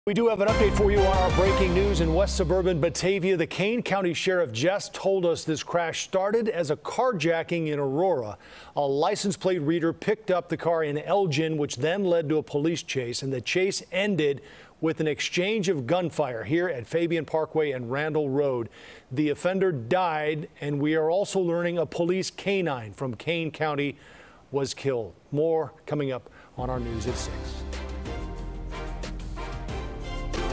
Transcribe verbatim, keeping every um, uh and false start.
We do have an update for you on our breaking news in west suburban Batavia. The Kane County Sheriff just told us this crash started as a carjacking in Aurora. A license plate reader picked up the car in Elgin, which then led to a police chase, and the chase ended with an exchange of gunfire here at Fabian Parkway and Randall Road. The offender died, and we are also learning a police canine from Kane County was killed. More coming up on our news at six.